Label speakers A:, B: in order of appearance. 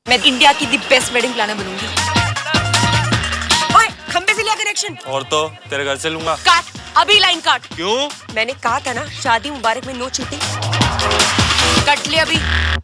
A: मैं इंडिया की the best wedding planner बनूंगी। ओए, खंबे से लिया कनेक्शन।
B: और तो तेरे घर से लूंगा।
A: काट, अभी लाइन काट।
B: क्यों?
A: मैंने कहा था ना, शादी मुबारक में नो चीटिंग। कट ले अभी।